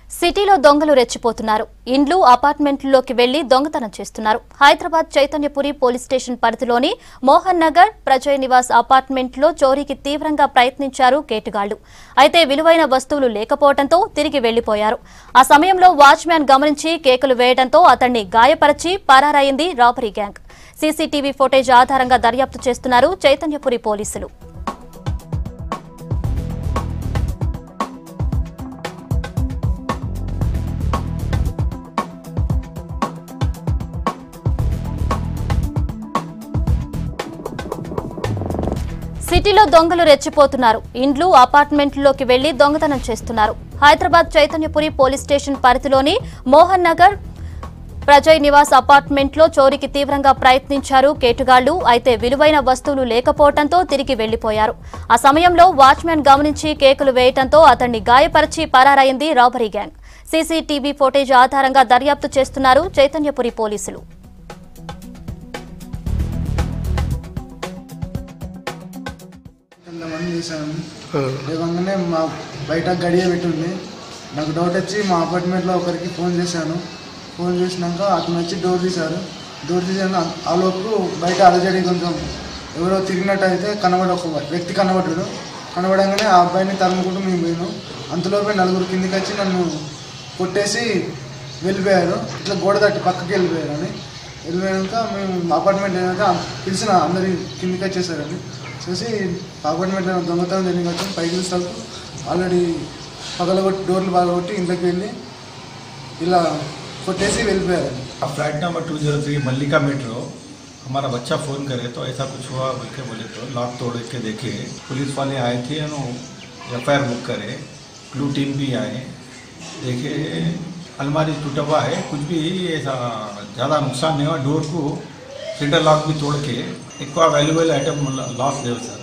సిటీలో దొంగలు రెచ్చిపోతున్నారు. ఇండ్లు అపార్ట్మెంట్లలోకి వెళ్లి దొంగతనం చేస్తున్నారు. హైదరాబాద్ చైతన్యపురి పోలీస్ స్టేషన్ పరిధిలోని మోహన్ నగర్ ప్రజయ్ నివాస్ అపార్ట్మెంట్లో చోరీకి తీవ్రంగా ప్రయత్నించారు కేటుగాళ్లు. అయితే విలువైన వస్తువులు లేకపోవడంతో తిరిగి వెళ్లిపోయారు. ఆ సమయంలో వాచ్మ్యాన్ గమనించి కేకలు వేయడంతో అతన్ని గాయపరిచి పరారైంది రాబరీ గ్యాంగ్. సీసీటీవీ ఫుటేజ్ ఆధారంగా దర్యాప్తు చేస్తున్నారు చైతన్యపురి పోలీసులు. సిటీలో దొంగలు రెచ్చిపోతున్నారు. ఇండ్లు అపార్ట్మెంట్లలోకి వెళ్లి దొంగతనం చేస్తున్నారు. హైదరాబాద్ చైతన్యపురి పోలీస్ స్టేషన్ పరిధిలోని మోహన్ నగర్ ప్రజయ్ నివాస్ అపార్ట్మెంట్లో చోరీకి తీవ్రంగా ప్రయత్నించారు కేటుగాళ్లు. అయితే విలువైన వస్తువులు లేకపోవడంతో తిరిగి వెళ్లిపోయారు. ఆ సమయంలో వాచ్మ్యాన్ గమనించి కేకులు వేయడంతో అతన్ని గాయపరిచి పరారైంది రాబరీ గ్యాంగ్. సీసీటీవీ ఫుటేజ్ ఆధారంగా దర్యాప్తు చేస్తున్నారు చైతన్యపురి పోలీసులు. లేవగానే మా బయట గడియ పెట్టుంది. నాకు డౌట్ వచ్చి మా అపార్ట్మెంట్లో ఒకరికి ఫోన్ చేశాను. ఫోన్ చేసినాక అతను వచ్చి డోర్ తీశారు. డోర్ తీసాక ఆ లోపు బయట అలజడి కొంచెం ఎవరో తిరిగినట్టు అయితే ఒక వ్యక్తి కనబడ్డాడు. కనబడంగానే ఆ అబ్బాయిని తరుముకుంటూ మేము పోయినాం. అంతలోపే నలుగురు కిందికి వచ్చి నన్ను కొట్టేసి వెళ్ళిపోయారు. ఇట్లా గోడ తట్టి పక్కకి వెళ్ళిపోయారని. వెళ్ళిపోయాక మేము అపార్ట్మెంట్ ఏంటంటే పిలిచిన అందరి కిందికి వచ్చేసారని చూసి అపార్ట్మెంట్లో దొంగతనం జరిగిన పైకి చూస్తాకు ఆల్రెడీ పగలగొట్టి డోర్లు పగలగొట్టి ఇంట్లోకి వెళ్ళి ఇలా కొట్టేసి వెళ్ళిపోయారు. फ्लैट नंबर 203 मल्लिका मेट्रो हमारा बच्चा फ़ोन करे तो ऐसा कुछ हुआ बोल के बोले तो लॉक तोड़ के देखे पुलिस वाले आए थे FIR बुक करे ब्लू टीम भी आए देखे अलमारी टूटा हुआ है कुछ भी ऐसा ज़्यादा नुकसान नहीं हुआ डोर को सेंटर लॉक भी तोड़ के एक वैल्यूबल आइटम लॉस दे सर